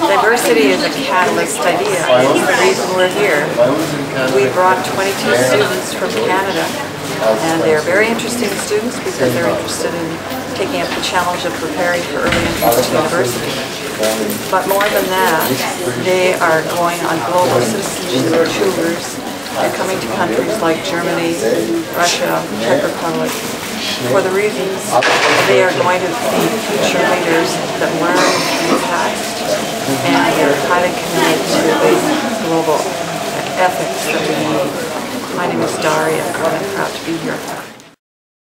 Diversity is a catalyst idea. It's the reason we're here. We brought 22 students from Canada, and they're very interesting students because they're interested in taking up the challenge of preparing for early entrance to university. But more than that, they are going on global citizenship tours and coming to countries like Germany, Russia, Czech Republic, for the reasons they are going to be future leaders that learn